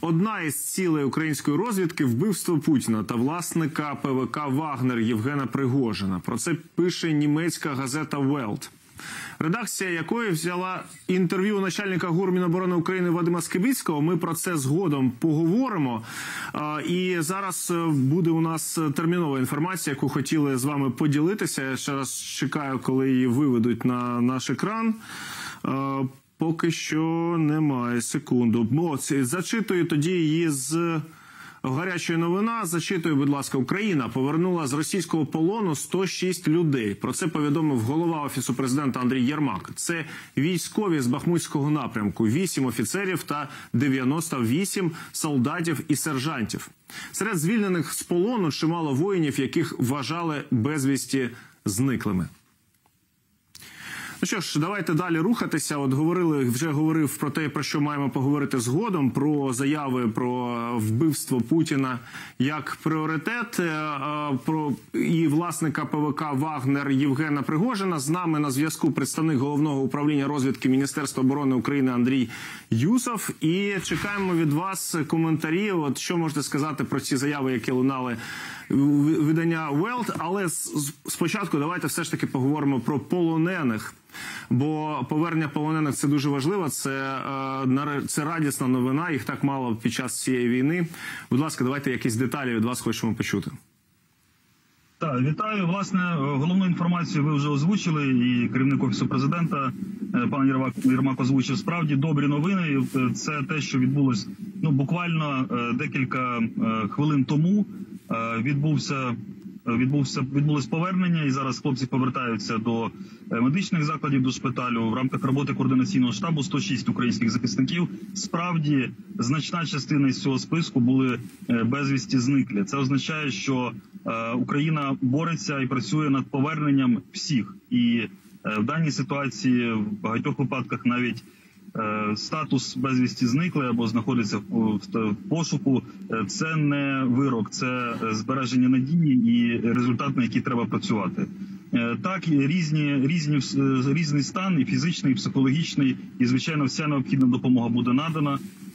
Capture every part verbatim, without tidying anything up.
Одна із цілей української розвідки – вбивство Путіна та власника ПВК «Вагнер» Євгена Пригожина. Про це пише німецька газета «Welt», редакція якої взяла інтерв'ю у начальника ГУР Міноборони України Вадима Скибіцького. Ми про це згодом поговоримо. І зараз буде у нас термінова інформація, яку хотіли з вами поділитися. Я ще раз чекаю, коли її виведуть на наш екран. Поки що немає. Секунду. О, зачитую тоді її з гарячої новина. Зачитую, будь ласка. Україна повернула з російського полону сто шість людей. Про це повідомив голова Офісу президента Андрій Єрмак. Це військові з Бахмутського напрямку, вісім офіцерів та дев'яносто вісім солдатів і сержантів. Серед звільнених з полону чимало воїнів, яких вважали безвісті зниклими. Ну що ж, давайте далі рухатися. От говорили, вже говорив про те, про що маємо поговорити згодом, про заяви про вбивство Путіна як пріоритет, про і власника ПВК «Вагнер» Євгена Пригожина. З нами на зв'язку представник Головного управління розвідки Міністерства оборони України Андрій Юсов. І чекаємо від вас коментарі. От що можете сказати про ці заяви, які лунали видання Welt. Але спочатку давайте все ж таки поговоримо про полонених. Бо повернення полонених – це дуже важливо, це, це радісна новина, їх так мало під час цієї війни. Будь ласка, давайте якісь деталі від вас хочемо почути. Так, вітаю. Власне, головну інформацію ви вже озвучили, і керівник Офісу президента, пан Єрмак, Єрмак озвучив. Справді добрі новини. Це те, що відбулось ну, буквально декілька хвилин тому. Відбувся Відбувся, відбулось повернення, і зараз хлопці повертаються до медичних закладів, до шпиталю. В рамках роботи координаційного штабу сто шість українських захисників. Справді, значна частина із цього списку були безвісті зниклі. Це означає, що Україна бореться і працює над поверненням всіх. І в даній ситуації в багатьох випадках навіть статус безвісті зникли або знаходиться в пошуку – це не вирок, це збереження надії і результат, на який треба працювати. Так, різні, різні, різний стан, і фізичний, і психологічний, і, звичайно, вся необхідна допомога буде надана.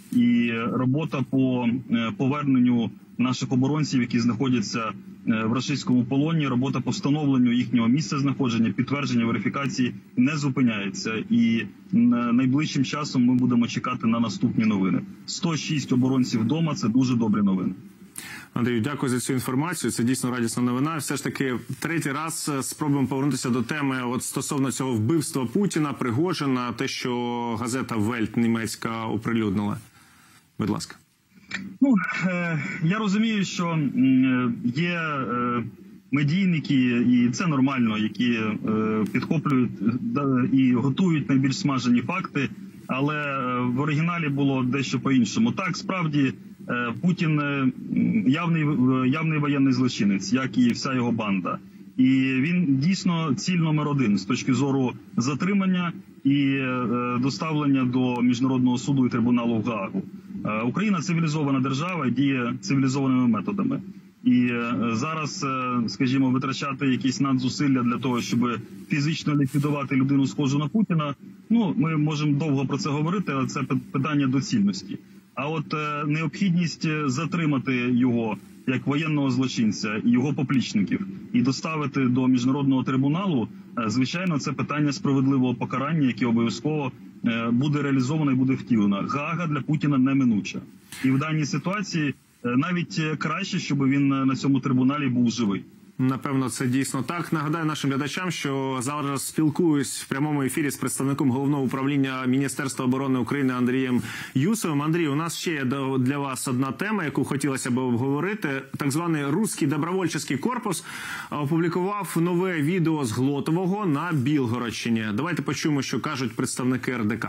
І робота по поверненню наших оборонців, які знаходяться в російському полоні, робота по встановленню їхнього місця знаходження, підтвердження, верифікації не зупиняється. І найближчим часом ми будемо чекати на наступні новини. сто шість оборонців вдома – це дуже добрі новини. Андрію, дякую за цю інформацію. Це дійсно радісна новина. Все ж таки, третій раз спробуємо повернутися до теми от стосовно цього вбивства Путіна, Пригожина, те, що газета «Welt» німецька оприлюднила. Будь ласка. Ну, е, я розумію, що е, є е, медійники, і це нормально, які е, підхоплюють да, і готують найбільш смажені факти, але е, в оригіналі було дещо по-іншому. Так, справді, е, Путін е, явний, явний воєнний злочинець, як і вся його банда. І він дійсно ціль номер один з точки зору затримання і е, доставлення до Міжнародного суду і трибуналу в Гаагу. Україна цивілізована держава, діє цивілізованими методами. І зараз, скажімо, витрачати якісь надзусилля для того, щоб фізично ліквідувати людину, схожу на Путіна, ну, ми можемо довго про це говорити, але це питання доцільності. А от необхідність затримати його як воєнного злочинця і його поплічників і доставити до Міжнародного трибуналу, звичайно, це питання справедливого покарання, яке обов'язково буде реалізовано і буде втілено. Гаага для Путіна неминуча. І в даній ситуації навіть краще, щоб він на цьому трибуналі був живий. Напевно, це дійсно так. Нагадаю нашим глядачам, що зараз спілкуюсь в прямому ефірі з представником Головного управління Міністерства оборони України Андрієм Юсовим. Андрій, у нас ще є для вас одна тема, яку хотілося б обговорити. Так званий Руський добровольчий корпус опублікував нове відео з Глотового на Білгородщині. Давайте почуємо, що кажуть представники ер де ка.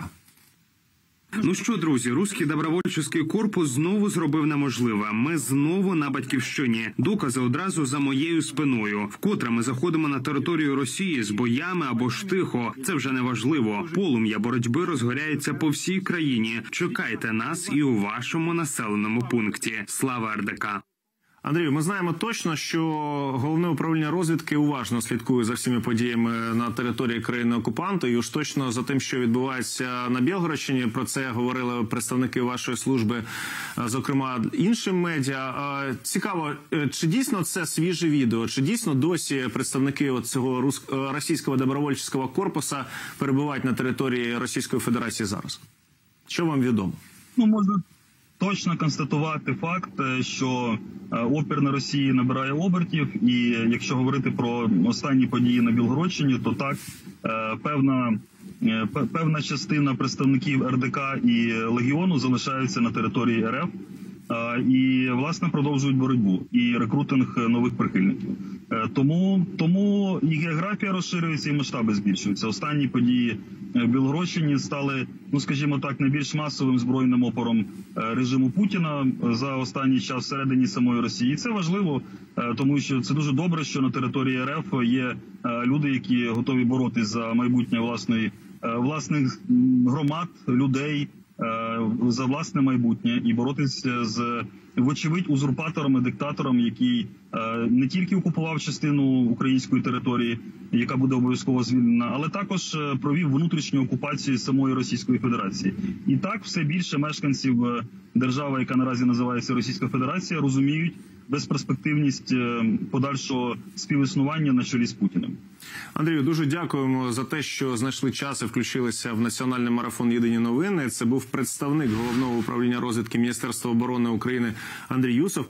Ну що, друзі, Руський добровольчий корпус знову зробив неможливе. Ми знову на батьківщині. Докази одразу за моєю спиною. Вкотре ми заходимо на територію Росії з боями або ж тихо. Це вже не важливо. Полум'я боротьби розгоряється по всій країні. Чекайте нас і у вашому населеному пункті. Слава ер де ка! Андрію, ми знаємо точно, що Головне управління розвідки уважно слідкує за всіми подіями на території країни-окупанта і уж точно за тим, що відбувається на Білгородщині. Про це говорили представники вашої служби, зокрема іншим медіа. Цікаво, чи дійсно це свіже відео, чи дійсно досі представники цього російського добровольчого корпусу перебувають на території Російської Федерації зараз? Що вам відомо? Ну, можна точно констатувати факт, що опір на Росії набирає обертів, і якщо говорити про останні події на Білгородщині, то так, певна, певна частина представників ер де ка і Легіону залишаються на території ер еф і, власне, продовжують боротьбу і рекрутинг нових прихильників. Тому, тому і географія розширюється, і масштаби збільшуються. Останні події в Білгородщині стали, ну скажімо так, найбільш масовим збройним опором режиму Путіна за останній час всередині самої Росії. І це важливо, тому що це дуже добре, що на території ер еф є люди, які готові боротись за майбутнє власної, власних громад, людей, за власне майбутнє і боротися з, вочевидь, узурпатором і диктатором, який не тільки окупував частину української території, яка буде обов'язково звільнена, але також провів внутрішню окупацію самої Російської Федерації. І так все більше мешканців держави, яка наразі називається Російська Федерація, розуміють безперспективність подальшого співіснування на чолі з Путіним. Андрію, дуже дякуємо за те, що знайшли час і включилися в національний марафон «Єдині новини». Це був представник Головного управління розвідки Міністерства оборони України Андрій Юсов.